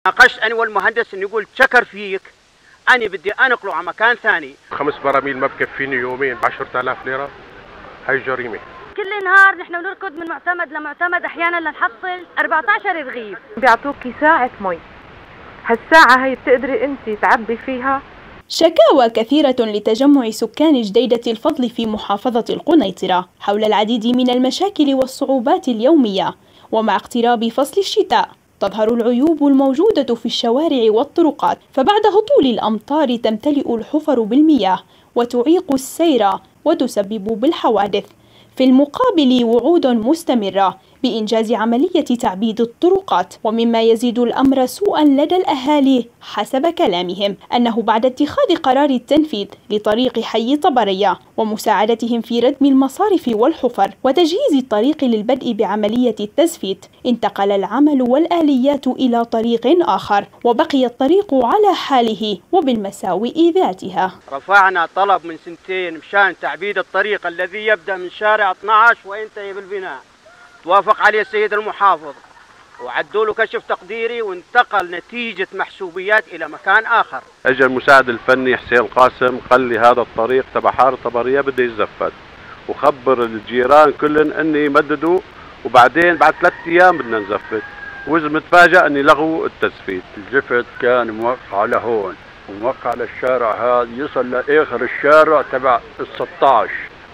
ناقشت انا والمهندس انه يقول شكر فيك، انا بدي انقله على مكان ثاني. 5 براميل ما بكفيني يومين ب 10,000 ليره، هي جريمه. كل نهار نحن بنركض من معتمد لمعتمد، احيانا لنحصل 14 رغيف. بيعطوكي ساعة مي، هالساعة هي بتقدري انت تعبي فيها. شكاوى كثيرة لتجمع سكان جديدة الفضل في محافظة القنيطرة حول العديد من المشاكل والصعوبات اليومية، ومع اقتراب فصل الشتاء تظهر العيوب الموجودة في الشوارع والطرقات، فبعد هطول الأمطار تمتلئ الحفر بالمياه وتعيق السير وتسبب بالحوادث. في المقابل وعود مستمرة بإنجاز عملية تعبيد الطرقات، ومما يزيد الأمر سوءا لدى الأهالي حسب كلامهم أنه بعد اتخاذ قرار التنفيذ لطريق حي طبرية ومساعدتهم في ردم المصارف والحفر وتجهيز الطريق للبدء بعملية التزفيت، انتقل العمل والآليات إلى طريق آخر وبقي الطريق على حاله وبالمساوئ ذاتها. رفعنا طلب من 2 سنين مشان تعبيد الطريق الذي يبدأ من شارع 12 وينتهي بالبناء، توافق عليه السيد المحافظ وعدوا له كشف تقديري وانتقل نتيجة محسوبيات إلى مكان آخر. اجى المساعد الفني حسين قاسم قال لي هذا الطريق تبع حارة طبرية بده يتزفت، وخبر الجيران كلهم اني يمددوا، وبعدين بعد 3 ايام بدنا نزفت، واذا متفاجئ اني لغوا التزفيت. الزفت كان موقع لهون وموقع للشارع هذا يصل لاخر الشارع تبع ال16.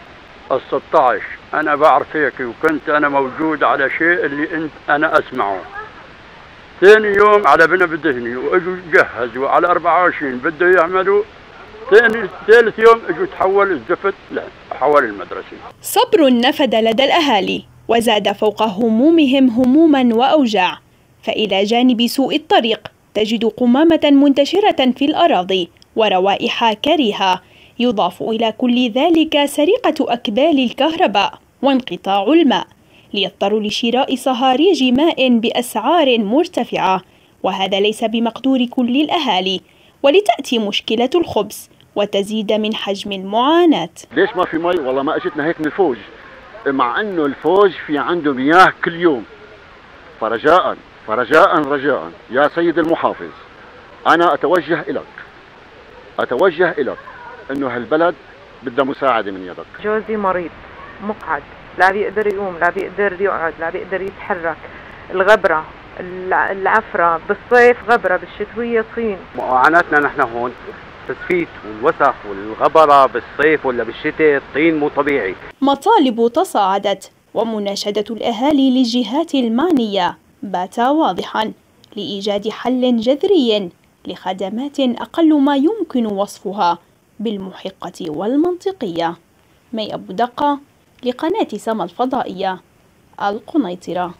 انا بعرف هيك، وكنت انا موجود على شيء اللي انا اسمعه. ثاني يوم على بنا بدهني واجوا جهزوا على 24 بده يعملوا. ثالث يوم اجوا تحول الزفت حول المدرسه. صبر نفد لدى الأهالي وزاد فوق همومهم هموما وأوجاع، فإلى جانب سوء الطريق تجد قمامة منتشرة في الأراضي وروائح كريهة، يضاف إلى كل ذلك سرقة أكبال الكهرباء وانقطاع الماء، ليضطروا لشراء صهاريج ماء بأسعار مرتفعة، وهذا ليس بمقدور كل الأهالي، ولتأتي مشكلة الخبز وتزيد من حجم المعاناة. ليش ما في مي؟ والله ما اجتنا هيك من الفوج، مع انه الفوج في عنده مياه كل يوم. فرجاء يا سيد المحافظ، انا اتوجه الك انه هالبلد بدها مساعده من يدك. جوزي مريض مقعد، لا بيقدر يقوم، لا بيقدر يقعد، لا بيقدر يتحرك. الغبره، العفره، بالصيف غبره، بالشتويه طين. معاناتنا نحن هون تزفيت والوسخ والغبره بالصيف ولا بالشتاء، الطين مو طبيعي. مطالب تصاعدت، ومناشدة الأهالي للجهات المعنية بات واضحا لإيجاد حل جذري لخدمات أقل ما يمكن وصفها بالمحقة والمنطقية. مي أبو دقة لقناة سما الفضائية، القنيطرة.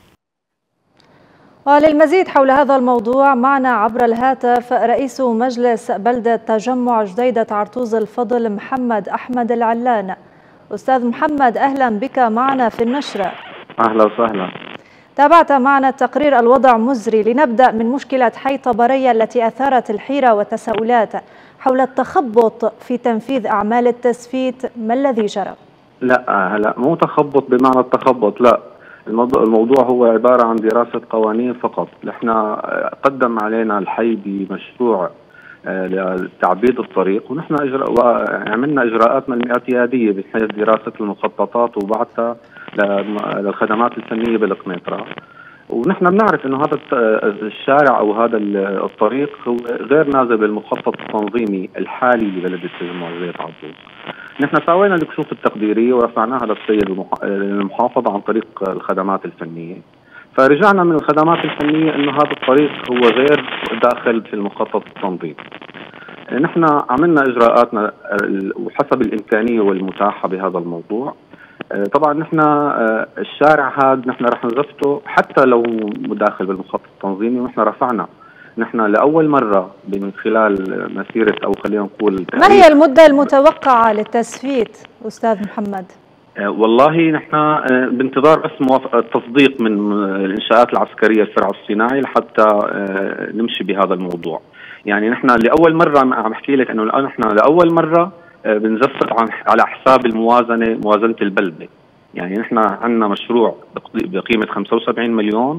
وللمزيد حول هذا الموضوع معنا عبر الهاتف رئيس مجلس بلدة تجمع جديدة عرطوز الفضل محمد أحمد العلان. أستاذ محمد، أهلا بك معنا في النشرة. أهلا وسهلا. تابعت معنا التقرير الوضع مزري، لنبدأ من مشكلة حي طبرية التي أثارت الحيرة والتساؤلات حول التخبط في تنفيذ أعمال التزفيت. ما الذي جرى؟ لا مو تخبط بمعنى التخبط، لا، الموضوع هو عبارة عن دراسة قوانين فقط. نحن قدم علينا الحي بمشروع لتعبيد الطريق، ونحن عملنا إجراءاتنا الاعتيادية بحيث دراسة المخططات وبعثها للخدمات الفنية بالقنيطرة. ونحن بنعرف انه هذا الشارع او هذا الطريق هو غير نازل بالمخطط التنظيمي الحالي لبلد التجمع جديدة عرطوز. نحن سوينا الكشوف التقديريه ورفعناها للسيد المحافظ عن طريق الخدمات الفنيه، فرجعنا من الخدمات الفنيه انه هذا الطريق هو غير داخل في المخطط التنظيمي. نحن عملنا اجراءاتنا وحسب الامكانيه والمتاحه بهذا الموضوع. طبعا نحن الشارع هذا نحن رح نزفته حتى لو مداخل بالمخطط التنظيمي، ونحن رفعنا نحن لأول مرة من خلال مسيرة أو خلينا نقول. ما هي المدة المتوقعة للتزفيت أستاذ محمد؟ والله نحن بانتظار بس تصديق من الإنشاءات العسكرية الفرع الصناعي لحتى نمشي بهذا الموضوع. يعني نحن لأول مرة عم أحكي لك أنه نحن لأول مرة بنزفت على حساب موازنة البلدة. يعني نحن عندنا مشروع بقيمة 75 مليون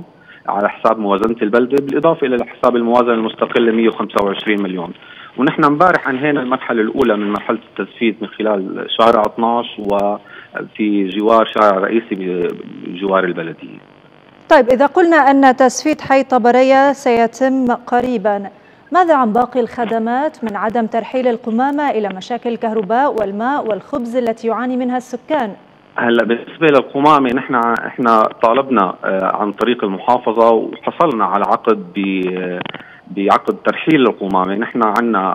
على حساب موازنة البلدة، بالإضافة إلى حساب الموازنة المستقلة 125 مليون. ونحن امبارح انهينا المرحلة الأولى من مرحلة التزفيت من خلال شارع 12 وفي جوار شارع رئيسي بجوار البلدية. طيب، إذا قلنا أن تزفيت حي طبرية سيتم قريبا، ماذا عن باقي الخدمات من عدم ترحيل القمامة إلى مشاكل الكهرباء والماء والخبز التي يعاني منها السكان؟ هلا بالنسبه للقمامه احنا طالبنا عن طريق المحافظه وحصلنا على عقد بعقد ترحيل القمامه. نحن عندنا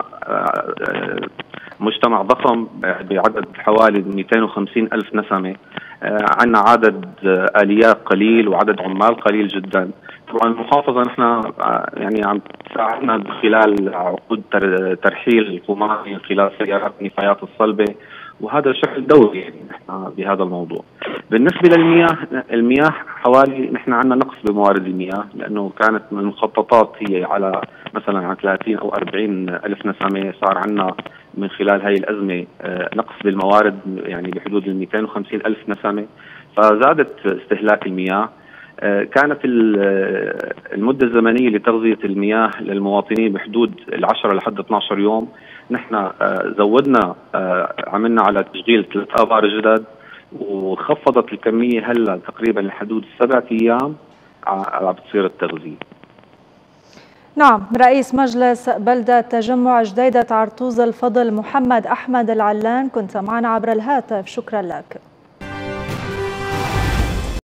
مجتمع ضخم بعدد حوالي 250 ألف نسمه، عندنا عدد آليات قليل وعدد عمال قليل جدا. طبعا المحافظه نحن يعني عم تساعدنا خلال عقود ترحيل القمامه من خلال سيارات النفايات الصلبه، وهذا شكل دوري يعني نحن بهذا الموضوع. بالنسبه للمياه، المياه حوالي نحن عندنا نقص بموارد المياه، لانه كانت من المخططات هي على مثلا عن 30 او 40 الف نسمه، صار عندنا من خلال هاي الازمه نقص بالموارد يعني بحدود ال 250 الف نسمه، فزادت استهلاك المياه. كانت المدة الزمنية لتغذية المياه للمواطنين بحدود 10 لحد 12 يوم. نحن زودنا، عملنا على تشغيل 3 آبار جدد، وخفضت الكمية هلا تقريبا لحدود 7 أيام عم بتصير التغذية. نعم، رئيس مجلس بلدة تجمع جديدة عرطوز الفضل محمد أحمد العلان، كنت معنا عبر الهاتف، شكرا لك.